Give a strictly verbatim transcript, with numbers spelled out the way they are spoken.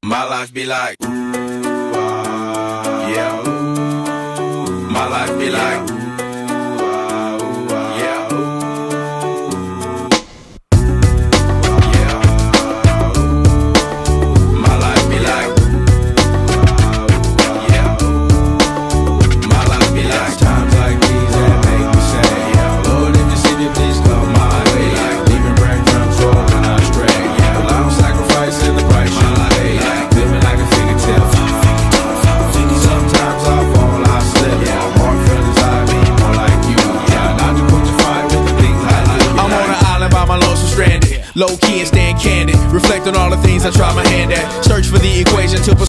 My life be like, ooh, ah, yeah, ooh. My life be like, ooh, ah, ooh, ah, yeah, ooh. Yeah, ooh. My life be like, ooh, ah, ooh, yeah, ooh. My life be like, times like these that make me say, yeah, Lord, if you see me, please come my way. Like leaving breadcrumbs rolling I stray. Yeah, well, I'm sacrificing the price you pay. Like living like a figure tale. Sometimes I fall, I slip. Yeah, more feelings I be more like you. Yeah, not to put your fire with the things I do. I'm on an island by my lonesome stranded, low key and staying candid, reflect on all the things I try my hand at.